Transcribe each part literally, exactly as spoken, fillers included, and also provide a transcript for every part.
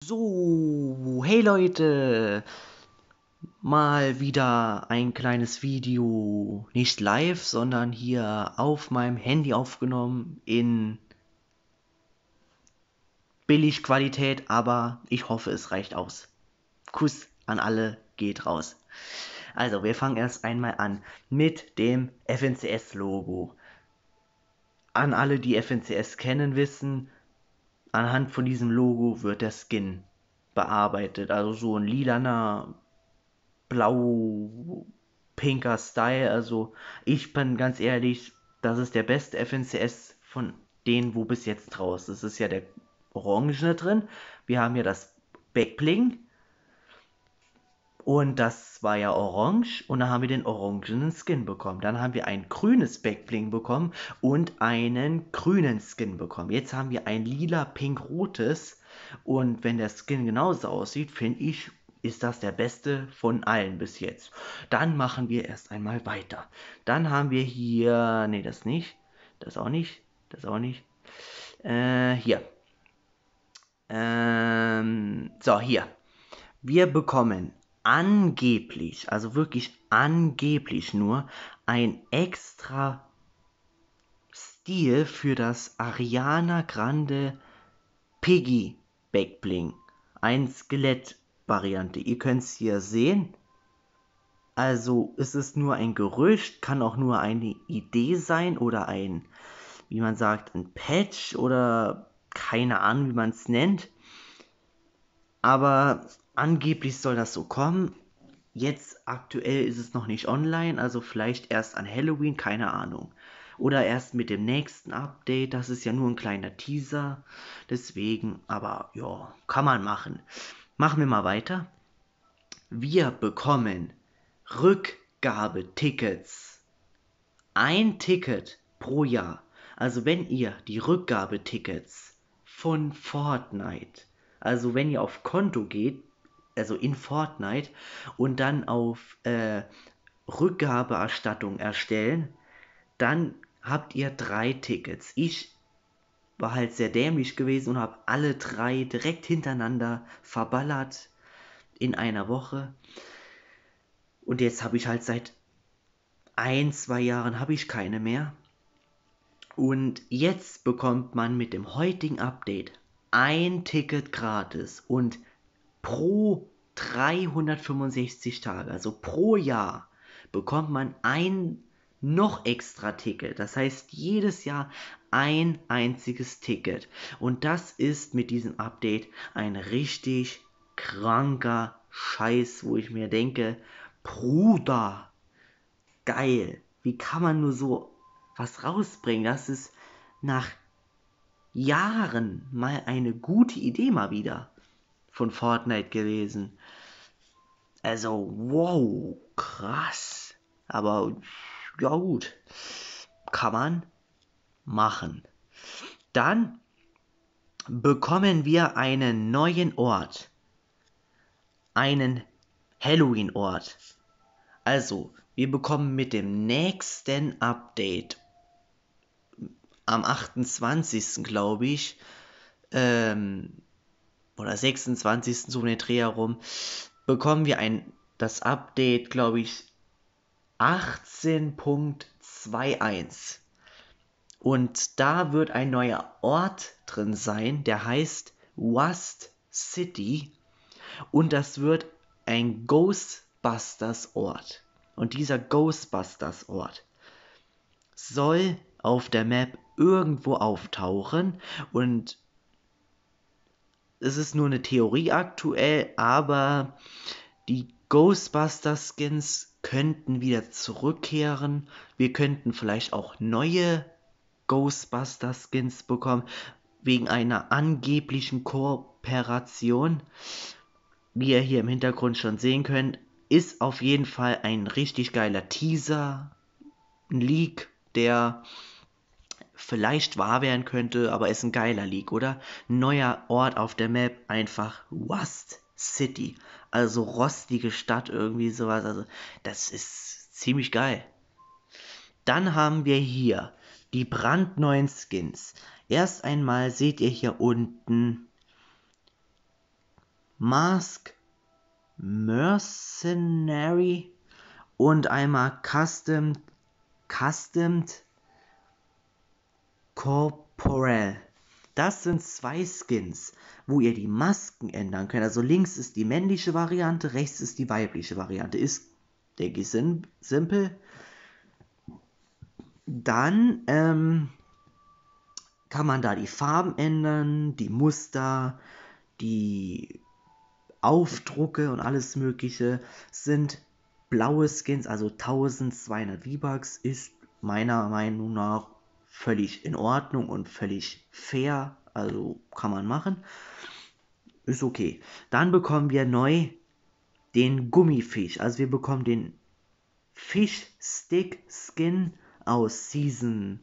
So, hey Leute, mal wieder ein kleines Video, nicht live, sondern hier auf meinem Handy aufgenommen in Billigqualität, aber ich hoffe, es reicht aus. Kuss an alle, geht raus. Also, wir fangen erst einmal an mit dem F N C S-Logo. An alle, die F N C S kennen, wissen, anhand von diesem Logo wird der Skin bearbeitet. Also so ein lilaner, blau-pinker Style. Also ich bin ganz ehrlich, das ist der beste F N C S von denen, wo bis jetzt raus ist. Es ist ja der Orange drin. Wir haben ja das Backbling. Und das war ja orange und dann haben wir den orangenen Skin bekommen. Dann haben wir ein grünes Backbling bekommen und einen grünen Skin bekommen. Jetzt haben wir ein lila, pink, rotes. Und wenn der Skin genauso aussieht, finde ich, ist das der beste von allen bis jetzt. Dann machen wir erst einmal weiter. Dann haben wir hier, nee, das nicht, das auch nicht, das auch nicht. Äh, hier. Ähm, so, hier. Wir bekommen angeblich, also wirklich angeblich nur, ein extra Stil für das Ariana Grande Piggy Backbling. Ein Skelett-Variante. Ihr könnt es hier sehen. Also ist es nur ein Gerücht, kann auch nur eine Idee sein oder ein, wie man sagt, ein Patch oder keine Ahnung, wie man es nennt. Aber angeblich soll das so kommen. Jetzt aktuell ist es noch nicht online, also vielleicht erst an Halloween, keine Ahnung. Oder erst mit dem nächsten Update, das ist ja nur ein kleiner Teaser. Deswegen, aber ja, kann man machen. Machen wir mal weiter. Wir bekommen Rückgabetickets. Ein Ticket pro Jahr. Also wenn ihr die Rückgabetickets von Fortnite, also wenn ihr auf Konto geht, also in Fortnite und dann auf äh, Rückgabeerstattung erstellen, dann habt ihr drei Tickets. Ich war halt sehr dämlich gewesen und habe alle drei direkt hintereinander verballert in einer Woche. Und jetzt habe ich halt seit ein, zwei Jahren habe ich keine mehr. Und jetzt bekommt man mit dem heutigen Update ein Ticket gratis und pro dreihundertfünfundsechzig Tage, also pro Jahr, bekommt man ein noch extra Ticket. Das heißt, jedes Jahr ein einziges Ticket. Und das ist mit diesem Update ein richtig kranker Scheiß, wo ich mir denke, Bruder, geil. Wie kann man nur so was rausbringen? Das ist nach Jahren mal eine gute Idee mal wieder von Fortnite gewesen. Also, wow, krass. Aber ja gut, kann man machen. Dann bekommen wir einen neuen Ort. Einen Halloween-Ort. Also, wir bekommen mit dem nächsten Update am achtundzwanzigsten glaube ich, ähm, oder sechsundzwanzigsten so um den Dreh herum, bekommen wir ein, das Update, glaube ich, achtzehn Punkt einundzwanzig. Und da wird ein neuer Ort drin sein, der heißt Rust City. Und das wird ein Ghostbusters-Ort. Und dieser Ghostbusters-Ort soll auf der Map irgendwo auftauchen. Und es ist nur eine Theorie aktuell, aber die Ghostbusters-Skins könnten wieder zurückkehren. Wir könnten vielleicht auch neue Ghostbusters-Skins bekommen, wegen einer angeblichen Kooperation. Wie ihr hier im Hintergrund schon sehen könnt, ist auf jeden Fall ein richtig geiler Teaser, ein Leak, der vielleicht wahr werden könnte, aber ist ein geiler Leak, oder? Neuer Ort auf der Map, einfach Rust City. Also rostige Stadt, irgendwie sowas. Also das ist ziemlich geil. Dann haben wir hier die brandneuen Skins. Erst einmal seht ihr hier unten Mask Mercenary und einmal Custom, Customed Corporal. Das sind zwei Skins, wo ihr die Masken ändern könnt. Also links ist die männliche Variante, rechts ist die weibliche Variante. Ist, denke ich, sim simpel. Dann ähm, kann man da die Farben ändern, die Muster, die Aufdrucke und alles mögliche. Sind blaue Skins, also zwölfhundert V-Bucks, ist meiner Meinung nach völlig in Ordnung und völlig fair, also kann man machen, ist okay. Dann bekommen wir neu den Gummifisch, also wir bekommen den Fischstick Skin aus Season,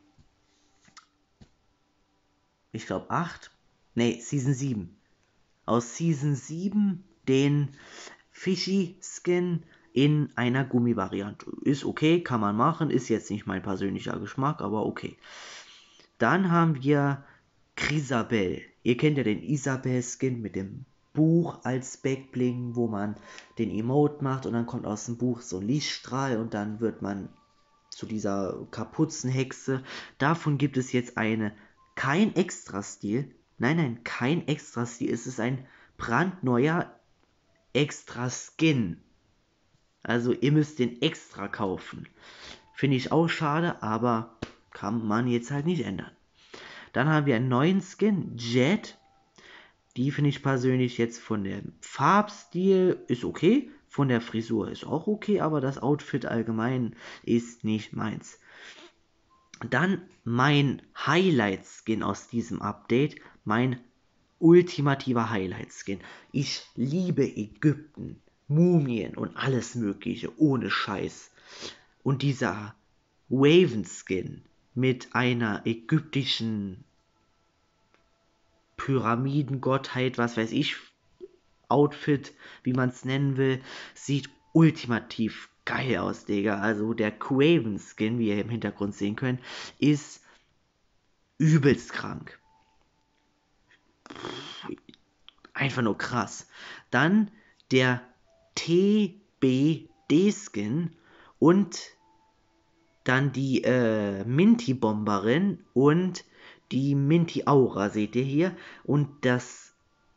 ich glaube acht, nee, Season sieben. Aus Season sieben den Fishy Skin in einer Gummivariante. Ist okay, kann man machen, ist jetzt nicht mein persönlicher Geschmack, aber okay. Dann haben wir Crisabel. Ihr kennt ja den Isabel-Skin mit dem Buch als Backbling, wo man den Emote macht und dann kommt aus dem Buch so ein Lichtstrahl und dann wird man zu dieser Kapuzenhexe. Davon gibt es jetzt eine, kein Extra-Stil. Nein, nein, kein Extra-Stil. Es ist ein brandneuer Extra-Skin. Also ihr müsst den extra kaufen. Finde ich auch schade, aber kann man jetzt halt nicht ändern. Dann haben wir einen neuen Skin, Jet. Die finde ich persönlich jetzt von dem Farbstil ist okay. Von der Frisur ist auch okay, aber das Outfit allgemein ist nicht meins. Dann mein Highlight-Skin aus diesem Update. Mein ultimativer Highlight-Skin. Ich liebe Ägypten, Mumien und alles mögliche, ohne Scheiß. Und dieser Raven-Skin mit einer ägyptischen Pyramidengottheit, was weiß ich, Outfit, wie man es nennen will, sieht ultimativ geil aus, Digga. Also der Craven-Skin, wie ihr im Hintergrund sehen könnt, ist übelst krank. Einfach nur krass. Dann der T B D-Skin und dann die äh, Minty-Bomberin und die Minty-Aura, seht ihr hier. Und das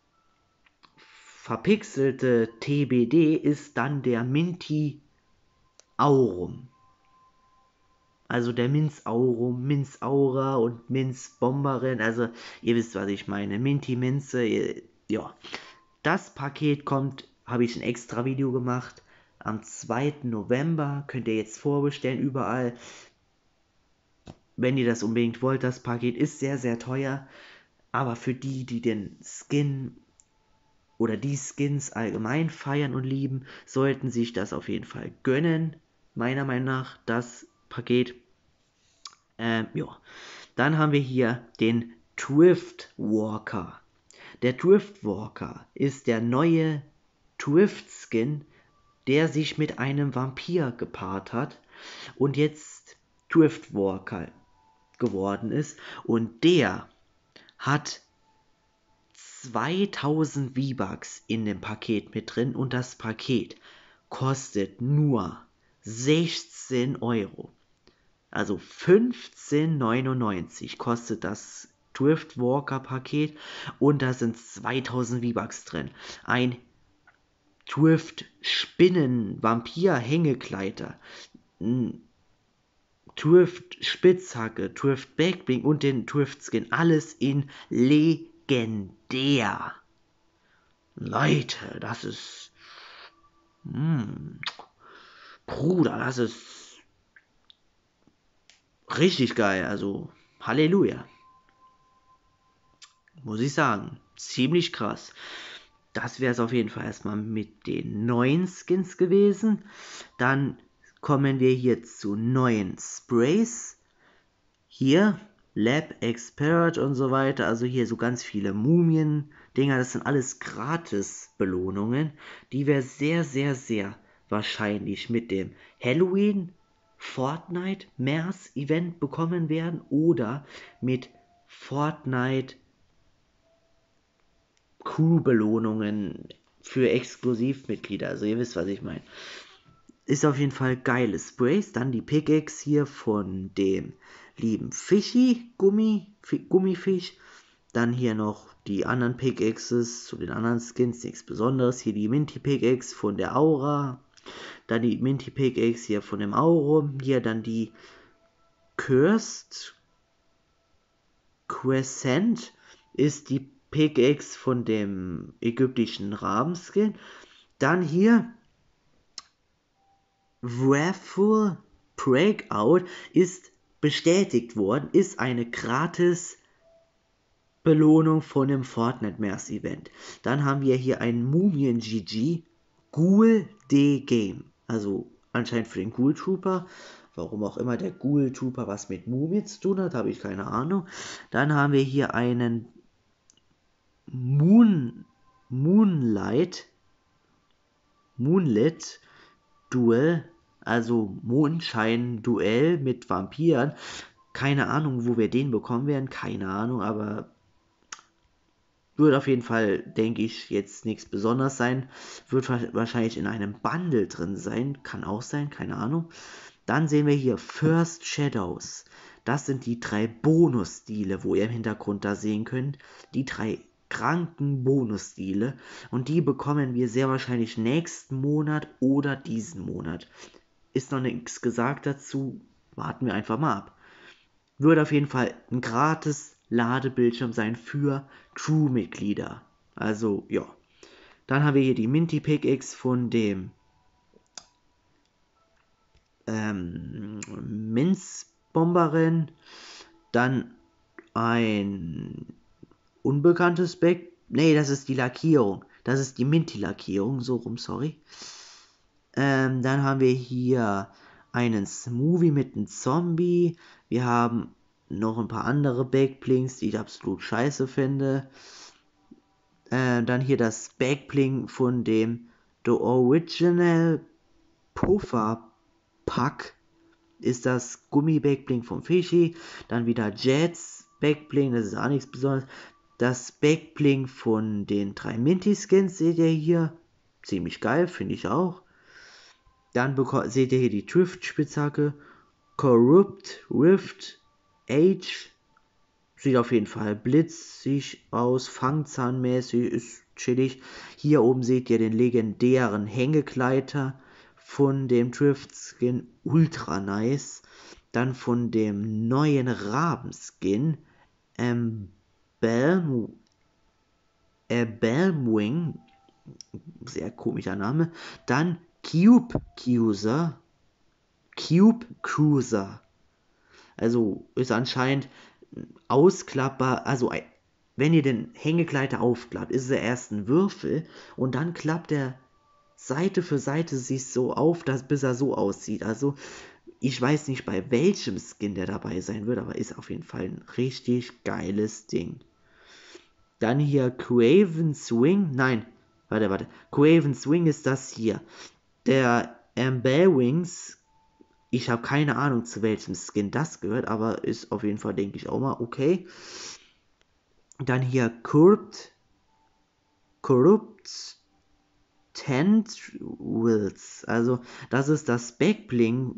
verpixelte T B D ist dann der Minty-Aurum. Also der Minz-Aurum, Minz-Aura und Minz-Bomberin. Also ihr wisst, was ich meine. Minty-Minze, ja. Das Paket kommt, habe ich ein extra Video gemacht. Am zweiten November könnt ihr jetzt vorbestellen, überall. Wenn ihr das unbedingt wollt, das Paket ist sehr, sehr teuer. Aber für die, die den Skin oder die Skins allgemein feiern und lieben, sollten sich das auf jeden Fall gönnen. Meiner Meinung nach das Paket. Ähm, ja. Dann haben wir hier den Thrift Walker. Der Thrift Walker ist der neue Thrift Skin, der sich mit einem Vampir gepaart hat und jetzt Thrift Walker geworden ist. Und der hat zweitausend V-Bucks in dem Paket mit drin und das Paket kostet nur sechzehn Euro. Also fünfzehn neunundneunzig kostet das Thrift Walker Paket und da sind zweitausend V-Bucks drin. Ein Thrift Spinnen Vampir Hängekleider, Thrift Spitzhacke, Thrift Backbling und den Thrift Skin. Alles in legendär. Leute, das ist... Mh, Bruder, das ist richtig geil. Also, Halleluja. Muss ich sagen. Ziemlich krass. Das wäre es auf jeden Fall erstmal mit den neuen Skins gewesen. Dann kommen wir hier zu neuen Sprays. Hier Lab Expert und so weiter. Also hier so ganz viele Mumien-Dinger. Das sind alles Gratis-Belohnungen, die wir sehr, sehr, sehr wahrscheinlich mit dem Halloween Fortnite Mers Event bekommen werden oder mit Fortnite Crew-Belohnungen für Exklusivmitglieder. Also ihr wisst, was ich meine. Ist auf jeden Fall geiles Sprays. Dann die Pickaxe hier von dem lieben Fischi, Gummi, Gummifisch. Dann hier noch die anderen Pickaxes zu den anderen Skins, nichts Besonderes. Hier die Minty Pickaxe von der Aura. Dann die Minty Pickaxe hier von dem Aurum. Hier dann die Cursed Crescent ist die Pickaxe von dem ägyptischen Rabenskin. Dann hier Wrathful Breakout ist bestätigt worden, ist eine gratis Belohnung von dem Fortnite Mass Event. Dann haben wir hier einen Mumien G G Ghoul D Game. Also anscheinend für den Ghoul Trooper. Warum auch immer der Ghoul Trooper was mit Mumien zu tun hat, habe ich keine Ahnung. Dann haben wir hier einen Moon Moonlight Moonlit Duel, also Mondschein-Duell mit Vampiren. Keine Ahnung, wo wir den bekommen werden, keine Ahnung, aber wird auf jeden Fall, denke ich, jetzt nichts Besonderes sein. Wird wahrscheinlich in einem Bundle drin sein, kann auch sein, keine Ahnung. Dann sehen wir hier First Shadows. Das sind die drei Bonusstile, wo ihr im Hintergrund da sehen könnt. Die drei kranken Bonusstile. Und die bekommen wir sehr wahrscheinlich nächsten Monat oder diesen Monat. Ist noch nichts gesagt dazu. Warten wir einfach mal ab. Wird auf jeden Fall ein gratis Ladebildschirm sein für Crew-Mitglieder. Also, ja. Dann haben wir hier die Minty Pickaxe von dem ähm, Minzbomberin. Dann ein unbekanntes Back. Nee, das ist die Lackierung. Das ist die Minty-Lackierung. So rum, sorry. Ähm, dann haben wir hier einen Smoothie mit einem Zombie. Wir haben noch ein paar andere Backblings, die ich absolut scheiße finde. Äh, dann hier das Backbling von dem The Original Puffer Pack. Ist das Gummi-Backbling vom Fischi. Dann wieder Jets Backbling, das ist auch nichts Besonderes. Das Backbling von den drei Minty-Skins seht ihr hier. Ziemlich geil, finde ich auch. Dann seht ihr hier die Drift-Spitzhacke. Corrupt Rift Age. Sieht auf jeden Fall blitzig aus, fangzahnmäßig, ist chillig. Hier oben seht ihr den legendären Hängegleiter von dem Drift-Skin. Ultra nice. Dann von dem neuen Rabenskin. Ähm, Belm, äh, Belmwing. Sehr komischer Name. Dann Cube Cruiser. Cube Cruiser. Also ist anscheinend ausklappbar. Also wenn ihr den Hängegleiter aufklappt, ist er erst ein Würfel und dann klappt er Seite für Seite sich so auf, dass, bis er so aussieht. Also ich weiß nicht, bei welchem Skin der dabei sein wird, aber ist auf jeden Fall ein richtig geiles Ding. Dann hier Craven Swing. Nein, warte, warte. Craven Swing ist das hier. Der Amber Wings. Ich habe keine Ahnung, zu welchem Skin das gehört, aber ist auf jeden Fall, denke ich, auch mal okay. Dann hier Corrupt. Corrupt Tendrils. Also, das ist das Backbling,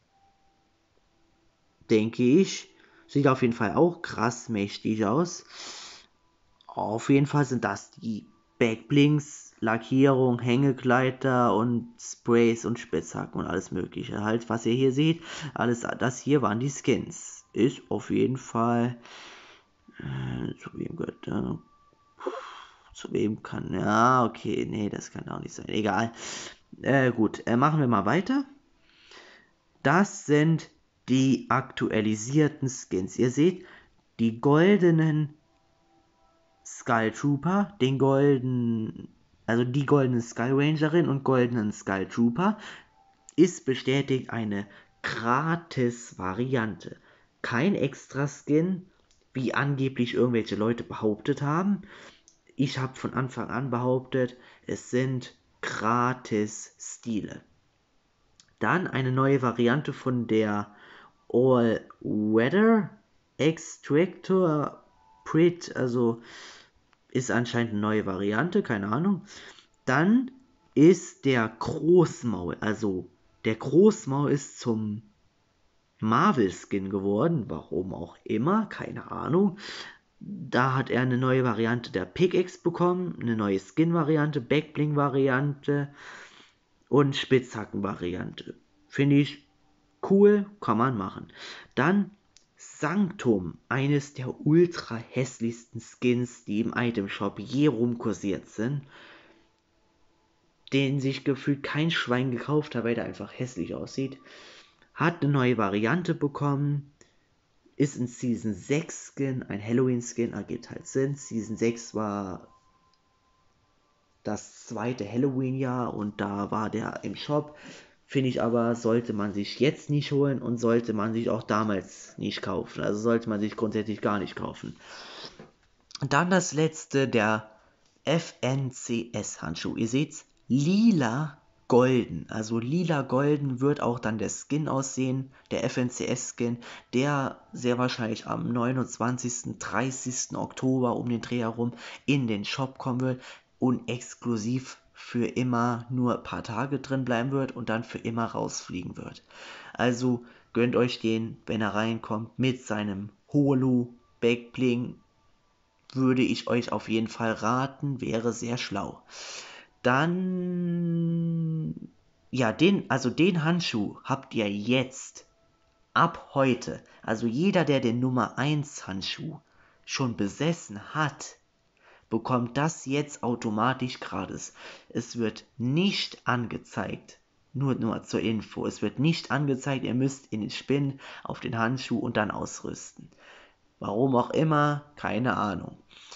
denke ich. Sieht auf jeden Fall auch krass mächtig aus. Auf jeden Fall sind das die Backblings, Lackierung, Hängegleiter und Sprays und Spitzhacken und alles mögliche. Halt, was ihr hier seht, alles das hier waren die Skins. Ist auf jeden Fall äh, zu wem gehört äh, zu wem kann, ja, okay, nee, das kann auch nicht sein. Egal. Äh, gut, äh, machen wir mal weiter. Das sind die aktualisierten Skins. Ihr seht, die goldenen Skull Trooper, den golden, also die goldene Skull Rangerin und goldenen Skull Trooper, ist bestätigt eine Gratis-Variante. Kein extra Skin, wie angeblich irgendwelche Leute behauptet haben. Ich habe von Anfang an behauptet, es sind Gratis-Stile. Dann eine neue Variante von der All-Weather Extractor Prit, also ist anscheinend eine neue Variante, keine Ahnung. Dann ist der Großmaul, also der Großmaul ist zum Marvel-Skin geworden, warum auch immer, keine Ahnung. Da hat er eine neue Variante der Pickaxe bekommen, eine neue Skin-Variante, Backbling-Variante und Spitzhacken-Variante. Finde ich cool, kann man machen. Dann Sanctum, eines der ultra hässlichsten Skins, die im Item-Shop je rumkursiert sind, den sich gefühlt kein Schwein gekauft hat, weil der einfach hässlich aussieht, hat eine neue Variante bekommen, ist ein Season sechs Skin, ein Halloween Skin, ergibt halt Sinn. Season sechs war das zweite Halloween-Jahr und da war der im Shop. Finde ich aber, sollte man sich jetzt nicht holen und sollte man sich auch damals nicht kaufen. Also sollte man sich grundsätzlich gar nicht kaufen. Und dann das letzte, der F N C S-Handschuh. Ihr seht's, lila-golden. Also lila-golden wird auch dann der Skin aussehen, der F N C S-Skin, der sehr wahrscheinlich am neunundzwanzigsten, dreißigsten Oktober um den Dreh herum in den Shop kommen wird und exklusiv für immer nur ein paar Tage drin bleiben wird und dann für immer rausfliegen wird. Also gönnt euch den, wenn er reinkommt, mit seinem Holo, Backbling, würde ich euch auf jeden Fall raten, wäre sehr schlau. Dann, ja, den, also den Handschuh habt ihr jetzt, ab heute, also jeder, der den Nummer eins Handschuh schon besessen hat, bekommt das jetzt automatisch gratis. Es wird nicht angezeigt, nur, nur zur Info, es wird nicht angezeigt, ihr müsst in den Spin auf den Handschuh und dann ausrüsten. Warum auch immer, keine Ahnung.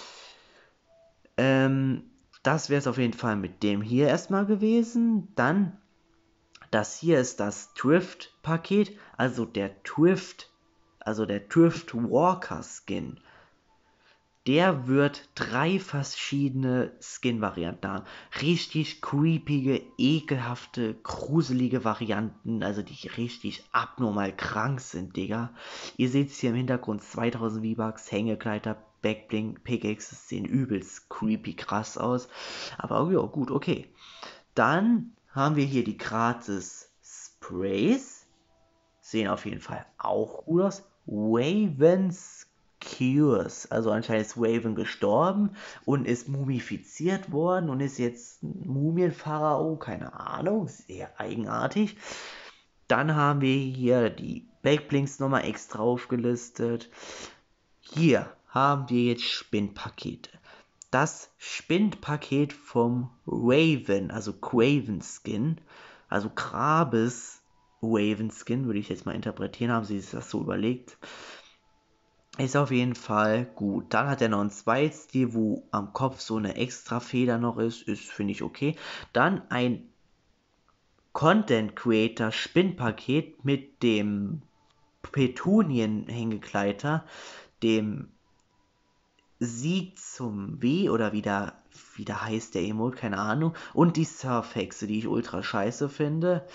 Ähm, das wäre es auf jeden Fall mit dem hier erstmal gewesen. Dann, das hier ist das Thrift-Paket, also der Thrift, also der Thrift Walker Skin. Der wird drei verschiedene Skin-Varianten haben. Richtig creepige, ekelhafte, gruselige Varianten, also die richtig abnormal krank sind, Digga. Ihr seht es hier im Hintergrund, zweitausend V-Bucks, Hängekleider, Backbling, Pickaxes sehen übelst creepy krass aus. Aber ja, gut, okay. Dann haben wir hier die gratis Sprays. Sehen auf jeden Fall auch gut aus. Ravens Cures. Also anscheinend ist Raven gestorben und ist mumifiziert worden und ist jetzt ein Mumienpharao. Keine Ahnung, sehr eigenartig. Dann haben wir hier die Backblinks nochmal extra aufgelistet. Hier haben wir jetzt Spindpakete. Das Spindpaket vom Raven, also Craven Skin, also Grabes Raven Skin, würde ich jetzt mal interpretieren, haben sie sich das so überlegt. Ist auf jeden Fall gut. Dann hat er noch einen Zweitstil, wo am Kopf so eine extra Feder noch ist. Ist, finde ich, okay. Dann ein Content Creator Spinnpaket mit dem Petunien-Hängekleider, dem Sieg zum W oder wie der, wie der heißt der Emote, keine Ahnung. Und die Surfhexe, die ich ultra scheiße finde.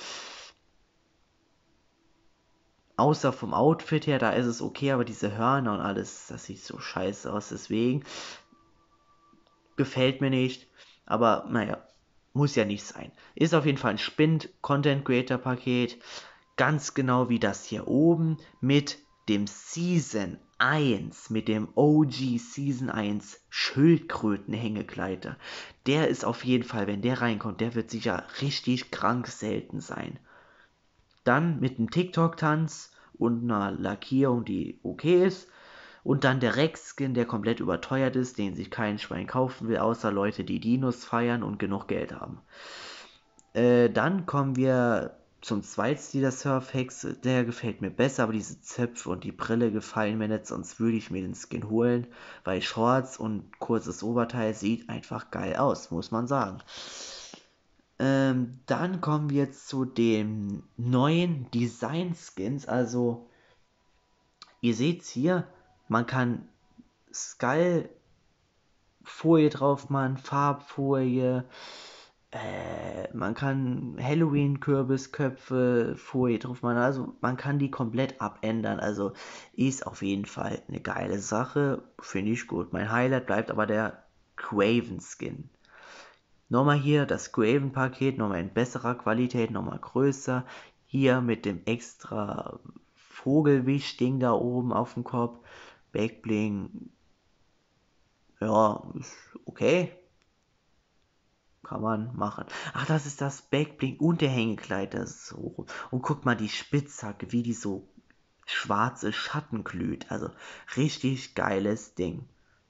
Außer vom Outfit her, da ist es okay, aber diese Hörner und alles, das sieht so scheiße aus. Deswegen gefällt mir nicht. Aber naja, muss ja nicht sein. Ist auf jeden Fall ein Spind-Content-Creator-Paket. Ganz genau wie das hier oben mit dem Season eins, mit dem O G Season eins Schildkröten-Hängekleider. Der ist auf jeden Fall, wenn der reinkommt, der wird sicher richtig krank selten sein. Dann mit einem TikTok-Tanz und einer Lackierung, die okay ist. Und dann der Rex-Skin, der komplett überteuert ist, den sich kein Schwein kaufen will, außer Leute, die Dinos feiern und genug Geld haben. Äh, dann kommen wir zum Zweitstil der Surfhexe. Der gefällt mir besser, aber diese Zöpfe und die Brille gefallen mir nicht, sonst würde ich mir den Skin holen, weil Shorts und kurzes Oberteil sieht einfach geil aus, muss man sagen. Ähm, dann kommen wir zu den neuen Design-Skins. Also, ihr seht es hier, man kann Skull-Folie drauf machen, Farbfolie, äh, man kann Halloween-Kürbisköpfe, Folie drauf machen. Also, man kann die komplett abändern. Also, ist auf jeden Fall eine geile Sache. Finde ich gut. Mein Highlight bleibt aber der Craven Skin. Nochmal hier das Craven Paket, nochmal in besserer Qualität, nochmal größer. Hier mit dem extra Vogelwisch-Ding da oben auf dem Kopf. Backbling, ja, ist okay. Kann man machen. Ach, das ist das Backbling und der Hängekleid. Das ist so. Und guck mal, die Spitzhacke, wie die so schwarze Schatten glüht. Also richtig geiles Ding.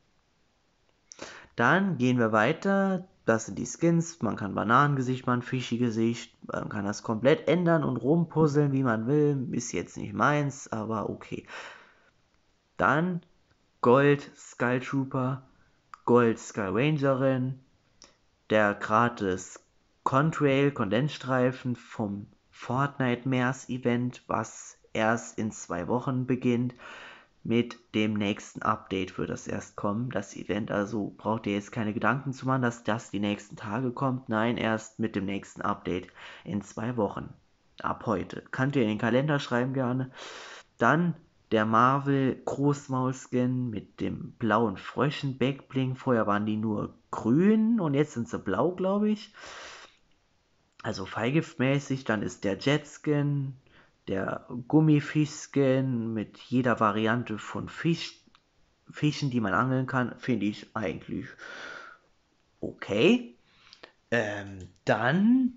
Dann gehen wir weiter. Das sind die Skins. Man kann Bananengesicht machen, Fischi-Gesicht. Man kann das komplett ändern und rumpuzzeln, wie man will. Ist jetzt nicht meins, aber okay. Dann Gold Skull Trooper, Gold Skull Rangerin, der gratis Contrail Kondensstreifen vom Fortnite Mers Event, was erst in zwei Wochen beginnt. Mit dem nächsten Update wird das erst kommen, das Event. Also braucht ihr jetzt keine Gedanken zu machen, dass das die nächsten Tage kommt. Nein, erst mit dem nächsten Update in zwei Wochen. Ab heute. Könnt ihr in den Kalender schreiben gerne. Dann der Marvel Großmaul-Skin mit dem blauen Fröschen Backbling. Vorher waren die nur grün und jetzt sind sie blau, glaube ich. Also Fallgiftmäßig. Dann ist der Jet-Skin, der Gummifisch-Skin mit jeder Variante von Fisch, Fischen, die man angeln kann, finde ich eigentlich okay. Ähm, dann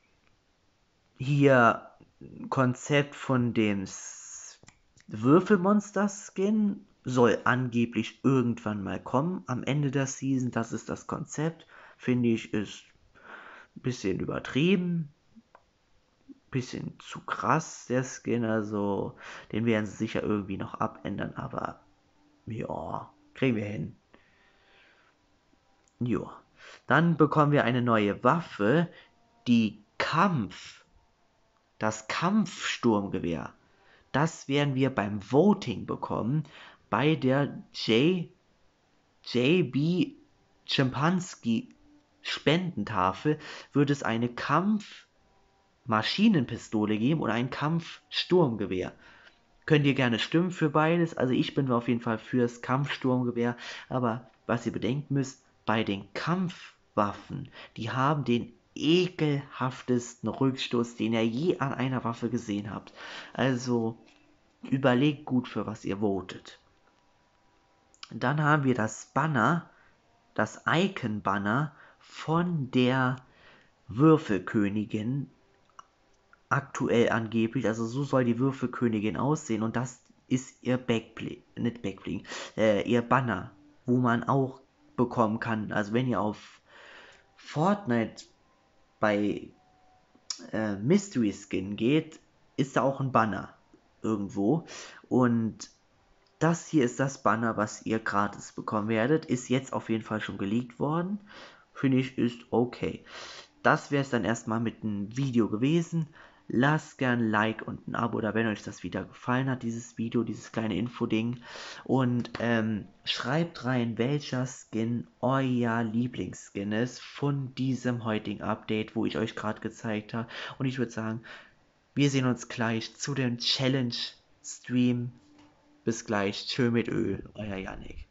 hier Konzept von dem Würfelmonster-Skin soll angeblich irgendwann mal kommen, am Ende der Season. Das ist das Konzept. Finde ich, ist ein bisschen übertrieben. Bisschen zu krass, der Skin. Also, den werden sie sicher irgendwie noch abändern, aber ja, kriegen wir hin. Jo. Dann bekommen wir eine neue Waffe, die Kampf. Das Kampfsturmgewehr. Das werden wir beim Voting bekommen. Bei der J. J B Chimpanski Spendentafel wird es eine Kampfmaschinenpistole geben oder ein Kampfsturmgewehr. Könnt ihr gerne stimmen für beides. Also ich bin auf jeden Fall fürs Kampfsturmgewehr. Aber was ihr bedenken müsst, bei den Kampfwaffen, die haben den ekelhaftesten Rückstoß, den ihr je an einer Waffe gesehen habt. Also überlegt gut, für was ihr votet. Dann haben wir das Banner, das Icon-Banner von der Würfelkönigin. Aktuell angeblich, also so soll die Würfelkönigin aussehen und das ist ihr Backbling, nicht Backbling, äh, ihr Banner, wo man auch bekommen kann. Also wenn ihr auf Fortnite bei äh, Mystery Skin geht, ist da auch ein Banner irgendwo und das hier ist das Banner, was ihr gratis bekommen werdet. Ist jetzt auf jeden Fall schon geleakt worden. Finde ich, ist okay. Das wäre es dann erstmal mit einem Video gewesen. Lasst gern ein Like und ein Abo da, wenn euch das wieder gefallen hat, dieses Video, dieses kleine Info-Ding. Und ähm, schreibt rein, welcher Skin euer Lieblingsskin ist von diesem heutigen Update, wo ich euch gerade gezeigt habe. Und ich würde sagen, wir sehen uns gleich zu dem Challenge-Stream. Bis gleich. Tschö mit Öl. Euer Yannick.